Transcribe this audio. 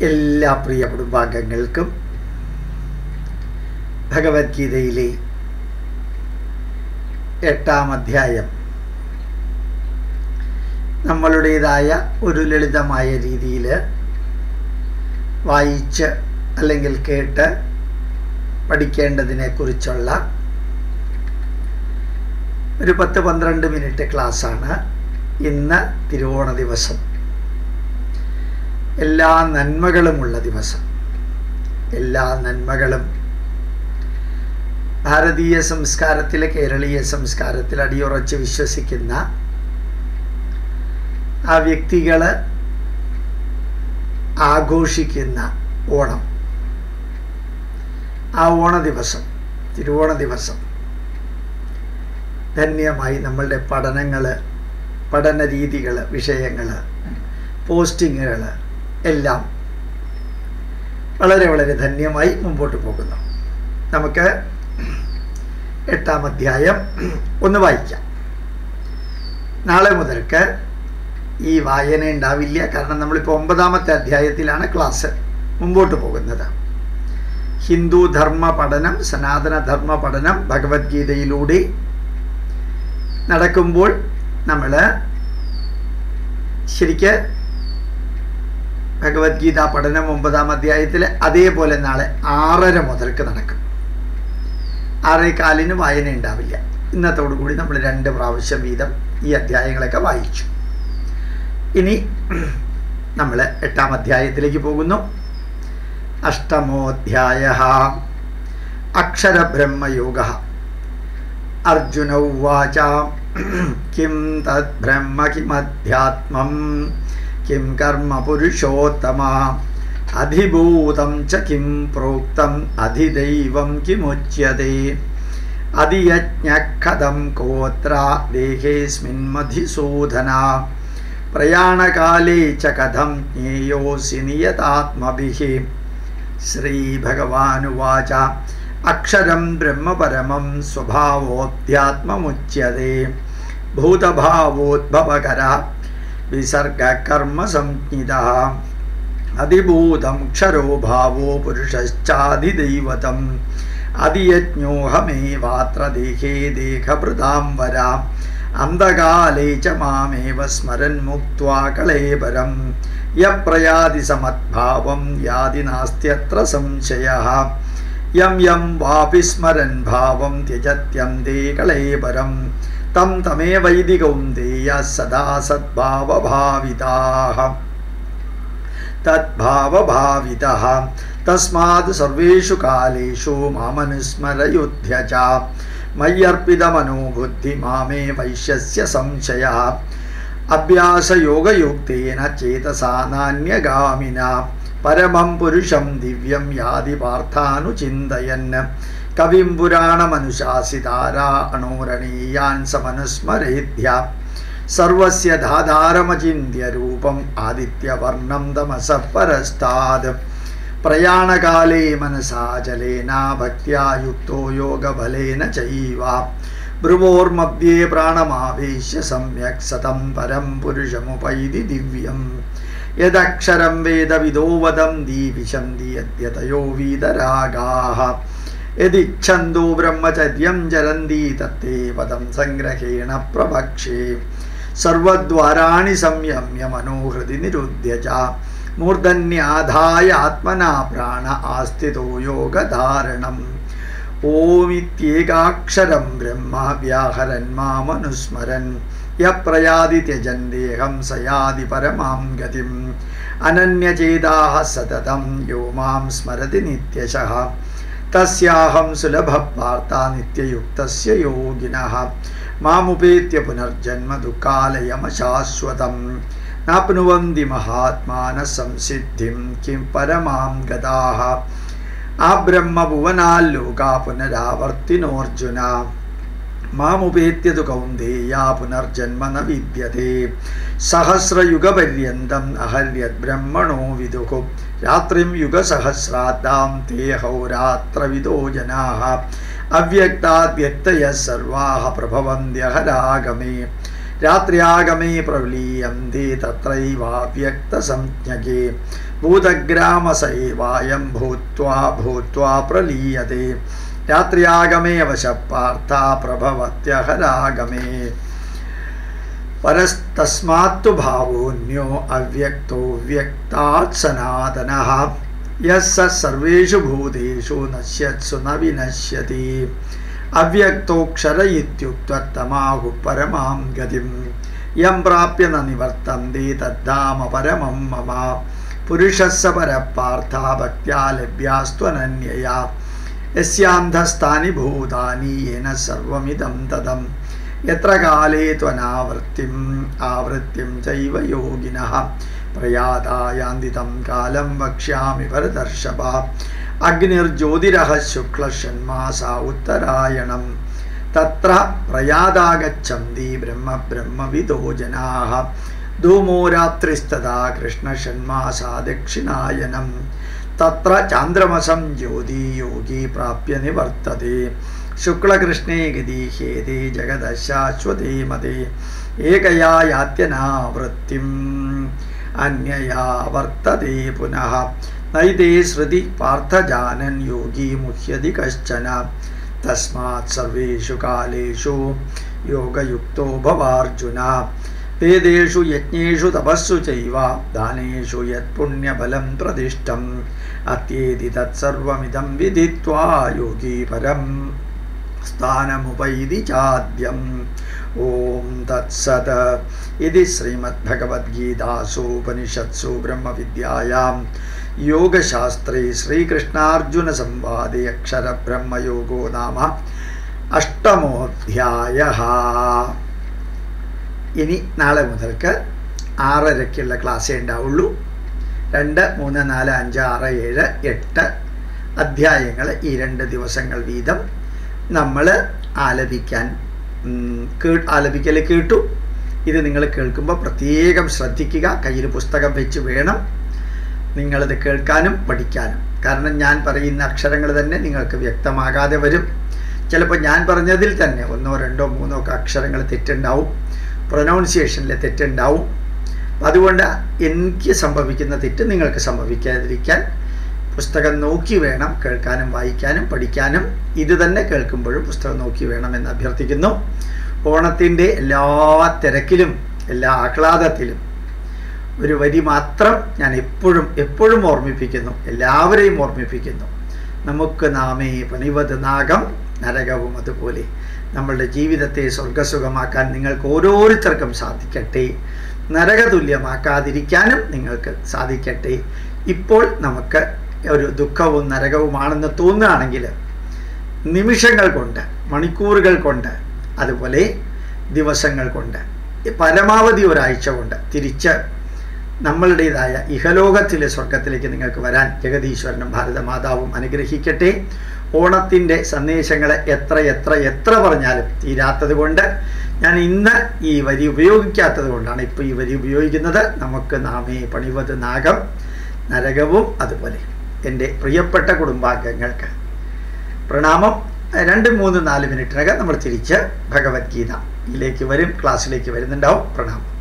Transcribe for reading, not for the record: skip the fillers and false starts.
എല്ലാ പ്രിയ കുടുംബാംഗങ്ങൾക്കും ഭഗവത്ഗീതയിലെ 8-ാം അധ്യായം നമ്മളുടേതായ ഒരു ലളിതമായ രീതിയിൽ വായിച്ച് അല്ലെങ്കിൽ കേട്ട് പഠിക്കേണ്ടതിനെക്കുറിച്ചുള്ള ഒരു 10-12 മിനിറ്റ് ക്ലാസ്സാണ് ഇന്ന്. തിരുവോണ ദിവസം, എല്ലാ നന്മകളുമുള്ള ദിവസം. എല്ലാ നന്മകളും ഭാരതീയ സംസ്കാരത്തിലെ, കേരളീയ സംസ്കാരത്തിൽ അടിയുറച്ച് വിശ്വസിക്കുന്ന ആ വ്യക്തികൾ ആഘോഷിക്കുന്ന ഓണം, ആ ഓണ ദിവസം, തിരുവോണ ദിവസം ധന്യമായി നമ്മളുടെ പഠനങ്ങൾ, പഠന രീതികൾ, വിഷയങ്ങൾ, പോസ്റ്റിങ്ങുകൾ എല്ലാം വളരെ വളരെ ധന്യമായി മുമ്പോട്ട് പോകുന്നു. നമുക്ക് 8-ാം അധ്യായം ഒന്ന് വായിക്കാം. നാളെ മുതൽക്ക് ഈ വായന ഉണ്ടാവില്ല, കാരണം നമ്മളിപ്പോൾ 9-ാമത്തെ അധ്യായത്തിലാണ് ക്ലാസ് മുമ്പോട്ട് പോകുന്നത്. ഹിന്ദു ധർമ്മ പഠനം, സനാതന ധർമ്മ പഠനം ഭഗവത്ഗീതയിലൂടെ നടക്കുമ്പോൾ നമ്മൾ ശരിക്ക് ഭഗവത്ഗീത പഠനം 9-ാം അധ്യായത്തിൽ അതേപോലെ നാളെ 6:30 മുതൽക്ക് നടക്കും. 6:15 വായന ഉണ്ടാവില്ല. ഇന്നത്തോടു കൂടി നമ്മൾ 2 പ്രാവശ്യം വീതം ഈ അധ്യായങ്ങളൊക്കെ വായിച്ചു. ഇനി നമ്മൾ 8-ാം അധ്യായത്തിലേക്ക് പോകുന്നു. അഷ്ടമോധ്യായഃ അക്ഷരബ്രഹ്മയോഗഃ. അർജുന ഉവാച കിം തദ് ബ്രഹ്മ കിമധ്യാത്മം കിം കർമ്മ പുരുഷോത്തമ അധിഭൂതം ച കിം പ്രോക്തം അധിദൈവം കിമുച്യതേ അധിയജ്ഞഃ കോത്ര ദേഹേസ്മിൻ മധുസൂദന പ്രയാണകാലേ ച കഥം ജ്ഞേയോസി നിയതാത്മഭിഃ. ശ്രീഭഗവാനുവാച അക്ഷരം ബ്രഹ്മപരമം സ്വഭാവോധ്യാത്മമുച്യതേ ഭൂതഭാവോദ്ഭവകര വിസർഗകർമ്മ സംജ്ഞിതഃ അധിഭൂതം ക്ഷരോ ഭാവോ പുരുഷശ്ചാധിദൈവതം അധിയജ്ഞോഹമേവാത്ര ദേഹേ ദേഹഭൃതാം വര അന്ധകാലേ ച മാമേവ സ്മരൻ മുക്ത്വാ കളേബരം യപ്രയാതി സമദ്ഭാവം യാതി നാസ്ത്യത്ര സംശയഃ യം യം വാപി സ്മരൻ ഭാവം ത്യജത്യന്തേ കളേബരം തം തമേവൈതി കൗന്ദേയ സദാ സദ്ഭാവഭാവിതാഃ തദ്ഭാവഭാവിതഃ തസ്മാത് സർവേഷു കാലേഷു മാമനുസ്മരയുധ്യ ച മയ്യർപ്പിതമനോബുദ്ധി മാമേ വൈശ്യസ്യ സംശയഃ അഭ്യാസയോഗയുക്തേന ചേതസാ നാന്യഗാമിന പരമം പുരുഷം ദിവ്യം യാതി പാർത്ഥാനുചിന്തയൻ കവിം പുരാണമനുശാസിതാരാണോരണീയാൻ സമനുസ്മരേദ്ധ്യ സർവസ്യ ധാധാരമചിന്യ രൂപം ആദിത്യവർണം തമസഃ പരസ്താദ് പ്രയാണകാലേ മനസാ ജലേന ഭക്ത്യാ യുക്തോ യോഗബലേന ചൈവ ഭ്രുവോർമധ്യേ പ്രാണമാവേശ്യ സമ്യക് സതം പരം പുരുഷമുപൈതി ദിവ്യം യദക്ഷരം വേദവിദോ വദന്തി വിശന്തി യദ്യതയോ വീതരാഗാഃ യദിച്ഛന്തോ ബ്രഹ്മചര്യം ചരന്തി തത്തേ പദം സംഗ്രഹേണ പ്രഭക്ഷേ സർവദ്വാരാണി സംയമ്യ മനോഹൃദി നിരുദ്ധ്യ ച മൂർധന്യാധായ ആത്മനാ പ്രാണ ആസ്ഥിതോ യോഗധാരണം ഓമിത്യേകാക്ഷരം ബ്രഹ്മ വ്യാഹരൻ മാമനുസ്മരൻ യപ്രയാതി ത്യജൻ ദേഹം സയാതി പരമാം ഗതിം അനന്യചേതാഃ സതതം യോ മാം സ്മരതി നിത്യശഃ തസ്യാഹം സുലഭഃ പാർഥ നിത്യയുക്തസ്യ യോഗിനഃ മാമുപേത്യ പുനർജന്മ ദുഃഖാലയമശാശ്വതം നാപ്നുവന്തി മഹാത്മാനഃ സംസിദ്ധിം കിം പരമാം ഗതാഃ ആബ്രഹ്മഭുവനാല്ലോകാ പുനരാവർത്തിനോർജുന മാമുപേത്യ തു കൗന്ദേയ പുനർജന്മ ന വിദ്യതേ സഹസ്രയുഗപര്യന്തം അഹര്യദ് ബ്രഹ്മണോ വിദുഃ രാത്രിം യുഗസഹസ്രാദ്ധാം തേ ഹോരാത്രവിദോ ജനാഃ അവ്യക്താദ്വ്യക്തയഃ സർവാഃ പ്രഭവന്ത്യഹരാഗമേ രാത്ര്യാഗമേ പ്രവലീയന്തി തത്രൈവാവ്യക്തസംജ്ഞകേ ഭൂതഗ്രാമസൈവായം ഭൂത്വാ പ്രലീയതേ രാത്ര്യാഗമേ വശപ്പാർത്ഥ പ്രഭവത്യഹരാഗമേ പരസ്തസ്മാത്തു ഭാവോന്യോ അവ്യക്തോ വ്യക്താത് സനാതനഃ യസ്സ സർവേഷു ഭൂതേഷു നശ്യത്സു ന വിനശ്യതി അവ്യക്തോക്ഷര ഇത്യുക്തമാഹു പരമാം ഗതിം യം പ്രാപ്യ ന നിവർത്തന്തി തദ്ധാമ പരമം മമ പുരുഷസ്സ പരപ്പാർത്ഥ ഭക്ത്യാ ലഭ്യാസ്ത്വനന്യയാ യസ്യാന്ധസ്ഥാനി ഭൂതാനി യേന സർവമിദം തദം യത്ര കാലേ ത്വനാവൃത്തിം ചൈവ യോഗിനഃ പ്രയാതായാന്തി തം കാലം വക്ഷ്യാമി ഭരതർഷഭ അഗ്നിർജ്യോതിരഃ ശുക്ലഷന്മാസാ ഉത്തരായണം തത്ര പ്രയാതാഗച്ഛന്തി ബ്രഹ്മവിദോ ജനാഃ ധൂമോ രാത്രിസ്തദാ കൃഷ്ണഷന്മാസാ ദക്ഷിണായനം തത്ര ചാന്ദ്രമസം ജ്യോതി യോഗി പ്രാപ്യ നിവർത്തതേ ശുക്ലകൃഷ്ണേ ഗതീഹേതേ ജഗദശാശ്വതേ മതേ ഏകയാ യാത്യനാവൃത്തിം അന്യയാ വർത്തതേ പുനഃ നൈതേ ശ്രുതി പാർത്ഥജാനൻ യോഗി മുഹ്യതി കശ്ചന തസ്മാത് സർവേഷു കാലേഷു യോഗയുക്തോ ഭവാർജുന വേദേഷു യജ്ഞേഷു തപസ്സു ചൈവ ദാനേഷു യത് പുണ്യഫലം പ്രതിഷ്ഠം അത്യേതി തത്സർവമിദം വിദിത്വാ യോഗി പരം സ്ഥാനമുപൈതി ചാദ്യം ഓം തത്സത് ഇതി ശ്രീമദ്ഭഗവദ്ഗീതാസു ബ്രഹ്മവിദ്യായാം യോഗശാസ്ത്രേ ശ്രീകൃഷ്ണാർജുന സംവാദേ അക്ഷരബ്രഹ്മയോഗോ നാമ അഷ്ടമോധ്യായഃ. ഇനി നാളെ മുതൽക്ക് 6:30 ക്ലാസ്സേ ഉണ്ടാവുള്ളൂ. 2, 3, 4, 5, 6, 7, 8 അധ്യായങ്ങൾ ഈ 2 ദിവസങ്ങൾ വീതം നമ്മൾ ആലപിക്കൽ കേട്ടു. ഇത് നിങ്ങൾ കേൾക്കുമ്പോൾ പ്രത്യേകം ശ്രദ്ധിക്കുക. കയ്യിൽ പുസ്തകം വെച്ച് വേണം നിങ്ങളിത് കേൾക്കാനും പഠിക്കാനും. കാരണം ഞാൻ പറയുന്ന അക്ഷരങ്ങൾ തന്നെ നിങ്ങൾക്ക് വ്യക്തമാകാതെ വരും. ചിലപ്പോൾ ഞാൻ പറഞ്ഞതിൽ തന്നെ 1, 2, 3 ഒക്കെ അക്ഷരങ്ങൾ തെറ്റുണ്ടാവും, പ്രൊനൗൺസിയേഷനിൽ തെറ്റുണ്ടാവും. അതുകൊണ്ട് എനിക്ക് സംഭവിക്കുന്ന തെറ്റ് നിങ്ങൾക്ക് സംഭവിക്കാതിരിക്കാൻ പുസ്തകം നോക്കി വേണം കേൾക്കാനും വായിക്കാനും പഠിക്കാനും. ഇത് തന്നെ കേൾക്കുമ്പോഴും പുസ്തകം നോക്കി വേണമെന്ന് അഭ്യർത്ഥിക്കുന്നു. ഓണത്തിൻ്റെ എല്ലാ തിരക്കിലും എല്ലാ ആഹ്ലാദത്തിലും ഒരു വരി മാത്രം ഞാൻ എപ്പോഴും ഓർമ്മിപ്പിക്കുന്നു, എല്ലാവരെയും ഓർമ്മിപ്പിക്കുന്നു. നമുക്ക് നാമേ പണിവത് നാഗം നരകവും അതുപോലെ. നമ്മളുടെ ജീവിതത്തെ സ്വർഗസുഖമാക്കാൻ നിങ്ങൾക്ക് ഓരോരുത്തർക്കും സാധിക്കട്ടെ. നരകതുല്യമാക്കാതിരിക്കാനും നിങ്ങൾക്ക് സാധിക്കട്ടെ. ഇപ്പോൾ നമുക്ക് ഒരു ദുഃഖവും നരകവുമാണെന്ന് തോന്നുകയാണെങ്കിൽ നിമിഷങ്ങൾ കൊണ്ട്, മണിക്കൂറുകൾ കൊണ്ട്, അതുപോലെ ദിവസങ്ങൾ കൊണ്ട്, പരമാവധി ഒരാഴ്ച കൊണ്ട് തിരിച്ച് നമ്മളുടേതായ ഇഹലോകത്തിലെ സ്വർഗത്തിലേക്ക് നിങ്ങൾക്ക് വരാൻ ജഗദീശ്വരനും ഭാരതമാതാവും അനുഗ്രഹിക്കട്ടെ. ഓണത്തിൻ്റെ സന്ദേശങ്ങൾ എത്ര പറഞ്ഞാലും തീരാത്തത് കൊണ്ട് ഞാൻ ഇന്ന് ഈ വരി ഉപയോഗിക്കാത്തത് കൊണ്ടാണ് ഇപ്പോൾ ഈ വരി ഉപയോഗിക്കുന്നത്. നമുക്ക് നാമേ പണിവത് നാഗം നരകവും അതുപോലെ. എൻ്റെ പ്രിയപ്പെട്ട കുടുംബാംഗങ്ങൾക്ക് പ്രണാമം. 2, 3, 4 മിനിറ്റിനകം നമ്മൾ തിരിച്ച് ഭഗവത്ഗീതയിലേക്ക് വരും, ക്ലാസ്സിലേക്ക് വരുന്നുണ്ടാവും. പ്രണാമം.